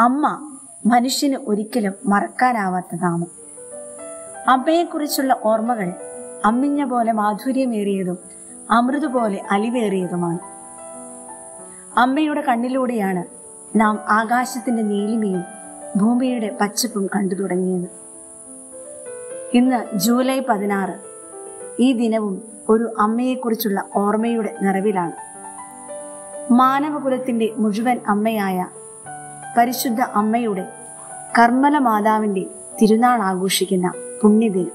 അമ്മ മനുഷ്യന് ഒരിക്കലും മറക്കാനാവാത്ത നാമം. അമ്മയെക്കുറിച്ചുള്ള ഓർമ്മകൾ അമ്മിഞ്ഞ പോലെ മാധുര്യമേറിയതും അമൃതുപോലെ അലിവേറിയതുമാണ്. അമ്മയുടെ കണ്ണിലൂടെയാണ് നാം ആകാശത്തിന്റെ നീലിമയും ഭൂമിയുടെ പച്ചപ്പും കണ്ടു തുടങ്ങിയത്. ഇന്ന് ജൂലൈ 16. ഈ ദിനവും ഒരു അമ്മയെക്കുറിച്ചുള്ള ഓർമ്മയുടെ നിറവിലാണ്. മാനവകുലത്തിന്റെ മുഴുവൻ അമ്മയായ പരിശുദ്ധ അമ്മയുടെ കർമ്മല മാതാവിന്റെ തിരുനാൾ ആഘോഷിക്കുന്ന പുണ്യദിനം.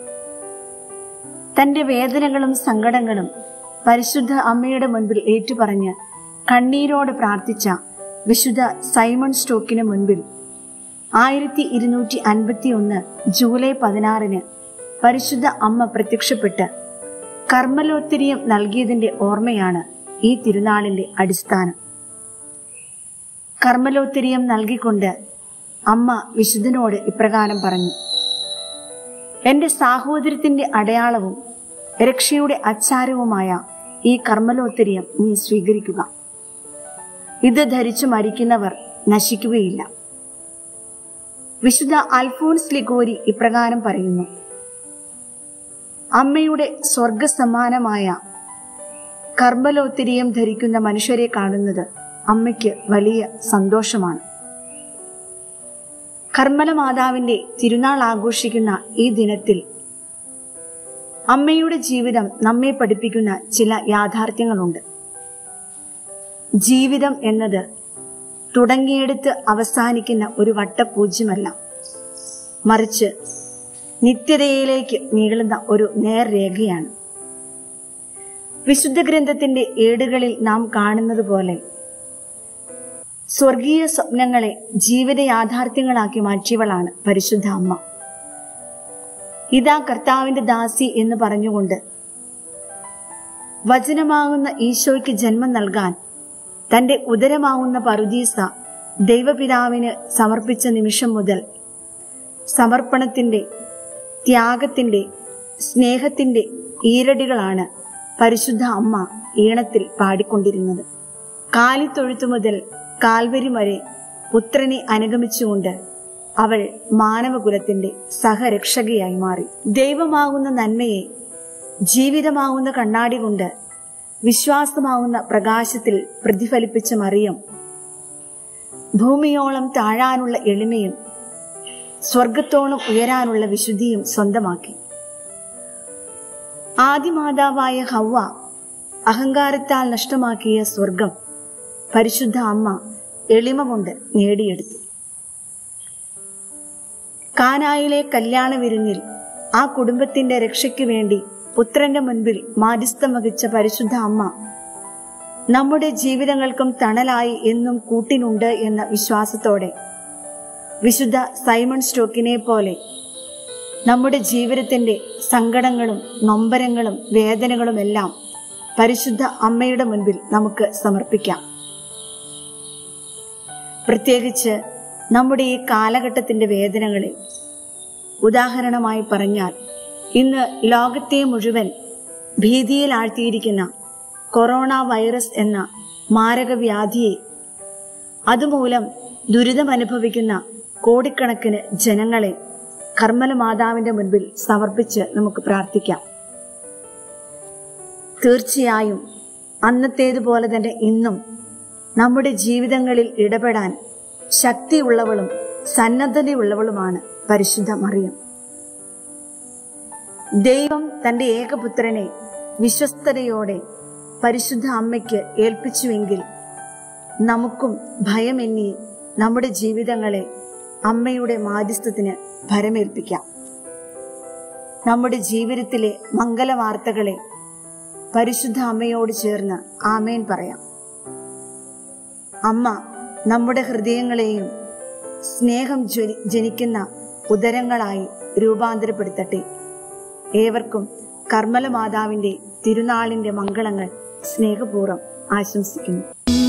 തന്റെ വേദനകളും സങ്കടങ്ങളും പരിശുദ്ധ അമ്മയുടെ മുൻപിൽ ഏറ്റുപറഞ്ഞ് കണ്ണീരോടെ പ്രാർത്ഥിച്ച വിശുദ്ധ സൈമൺ സ്റ്റോക്കിന് മുൻപിൽ 1251 ജൂലൈ 16 പരിശുദ്ധ അമ്മ പ്രത്യക്ഷപ്പെട്ട് കർമ്മലോത്തരീയം നൽകിയതിന്റെ ഓർമ്മയാണ് ഈ തിരുനാളിന്റെ അടിസ്ഥാനം. കർമ്മലോത്തരീയം നൽകിക്കൊണ്ട് അമ്മ വിശുദ്ധനോട് ഇപ്രകാരം പറഞ്ഞു: എന്റെ സാഹോദര്യത്തിന്റെ അടയാളവും രക്ഷയുടെ അച്ചാരവുമായ ഈ കർമ്മലോത്തരീയം നീ സ്വീകരിക്കുക. ഇത് ധരിച്ചു മരിക്കുന്നവർ നശിക്കുകയില്ല. വിശുദ്ധ അൽഫോൻസ് ലിഗോരി ഇപ്രകാരം പറയുന്നു: അമ്മയുടെ സ്വർഗസമാനമായ കർമ്മലോത്തരീയം ധരിക്കുന്ന മനുഷ്യരെ കാണുന്നത് അമ്മയ്ക്ക് വലിയ സന്തോഷമാണ്. കർമ്മല മാതാവിന്റെ തിരുനാൾ ആഘോഷിക്കുന്ന ഈ ദിനത്തിൽ അമ്മയുടെ ജീവിതം നമ്മെ പഠിപ്പിക്കുന്ന ചില യാഥാർത്ഥ്യങ്ങളുണ്ട്. ജീവിതം എന്നത് തുടങ്ങിയെടുത്ത് അവസാനിക്കുന്ന ഒരു വട്ടപൂജ്യമല്ല, മറിച്ച് നിത്യതയിലേക്ക് നീളുന്ന ഒരു നേർരേഖയാണ്. വിശുദ്ധ ഗ്രന്ഥത്തിന്റെ ഏടുകളിൽ നാം കാണുന്നത് പോലെ സ്വർഗീയ സ്വപ്നങ്ങളെ ജീവിത യാഥാർത്ഥ്യങ്ങളാക്കി മാറ്റിയവളാണ് പരിശുദ്ധ അമ്മ. ഇതാ കർത്താവിന്റെ ദാസി എന്ന് പറഞ്ഞുകൊണ്ട് വചനമാകുന്ന ഈശോയ്ക്ക് ജന്മം നൽകാൻ തന്റെ ഉദരമാവുന്ന പറുദീസ ദൈവപിതാവിന് സമർപ്പിച്ച നിമിഷം മുതൽ സമർപ്പണത്തിന്റെ, ത്യാഗത്തിന്റെ, സ്നേഹത്തിന്റെ ഈരടികളാണ് പരിശുദ്ധ അമ്മ ഈണത്തിൽ പാടിക്കൊണ്ടിരുന്നത്. കാലിത്തൊഴുത്തു മുതൽ കാൽവരി വരെ പുത്രനെ അനുഗമിച്ചുകൊണ്ട് അവൾ മാനവകുലത്തിന്റെ സഹരക്ഷകയായി മാറി. ദൈവമാകുന്ന നന്മയെ ജീവിതമാകുന്ന കണ്ണാടി കൊണ്ട് വിശ്വാസമാവുന്ന പ്രകാശത്തിൽ പ്രതിഫലിപ്പിച്ച മറിയം ഭൂമിയോളം താഴാനുള്ള എളിമയും സ്വർഗത്തോളം ഉയരാനുള്ള വിശുദ്ധിയും സ്വന്തമാക്കി. ആദിമാതാവായ ഹവ്വ അഹങ്കാരത്താൽ നഷ്ടമാക്കിയ സ്വർഗം പരിശുദ്ധ അമ്മ എളിമ കൊണ്ട് നേടിയെടുത്തു. കാനായിലെ കല്യാണ വിരുന്നിൽ ആ കുടുംബത്തിന്റെ രക്ഷയ്ക്ക് വേണ്ടി പുത്രന്റെ മുൻപിൽ മാധ്യസ്ഥം വഹിച്ച പരിശുദ്ധ അമ്മ നമ്മുടെ ജീവിതങ്ങൾക്കും തണലായി എന്നും കൂട്ടിനുണ്ട് എന്ന വിശ്വാസത്തോടെ വിശുദ്ധ സൈമൺ സ്റ്റോക്കിനെ പോലെ നമ്മുടെ ജീവിതത്തിന്റെ സങ്കടങ്ങളും നൊമ്പരങ്ങളും വേദനകളും എല്ലാം പരിശുദ്ധ അമ്മയുടെ മുൻപിൽ നമുക്ക് സമർപ്പിക്കാം. പ്രത്യേകിച്ച് നമ്മുടെ ഈ കാലഘട്ടത്തിന്റെ വേദനകളെ ഉദാഹരണമായി പറഞ്ഞാൽ, ഇന്ന് ലോകത്തെ മുഴുവൻ ഭീതിയിൽ ആഴ്ത്തിയിരിക്കുന്ന കൊറോണ വൈറസ് എന്ന മാരകവ്യാധിയെ, അതുമൂലം ദുരിതമനുഭവിക്കുന്ന കോടിക്കണക്കിന് ജനങ്ങളെ കർമ്മല മാതാവിന്റെ മുൻപിൽ സമർപ്പിച്ച് നമുക്ക് പ്രാർത്ഥിക്കാം. തീർച്ചയായും അന്നത്തേതുപോലെ തന്നെ ഇന്നും നമ്മുടെ ജീവിതങ്ങളിൽ ഇടപെടാൻ ശക്തിയുള്ളവളും സന്നദ്ധതയുള്ളവളുമാണ് പരിശുദ്ധ മറിയം. ദൈവം തന്റെ ഏകപുത്രനെ വിശ്വസ്തതയോടെ പരിശുദ്ധ അമ്മയ്ക്ക് ഏൽപ്പിച്ചുവെങ്കിൽ നമുക്കും ഭയമെന്നി നമ്മുടെ ജീവിതങ്ങളെ അമ്മയുടെ മാധ്യസ്ഥത്തിന് ഭരമേൽപ്പിക്കാം. നമ്മുടെ ജീവിതത്തിലെ മംഗലവാർത്തകളെ പരിശുദ്ധ അമ്മയോട് ചേർന്ന് ആമേൻ പറയാം. അമ്മ നമ്മുടെ ഹൃദയങ്ങളെയും സ്നേഹം ജനിക്കുന്ന ഉദരങ്ങളായി രൂപാന്തരപ്പെടുത്തട്ടെ. ഏവർക്കും കർമ്മല മാതാവിന്റെ തിരുനാളിന്റെ മംഗളങ്ങൾ സ്നേഹപൂർവ്വം ആശംസിക്കുന്നു.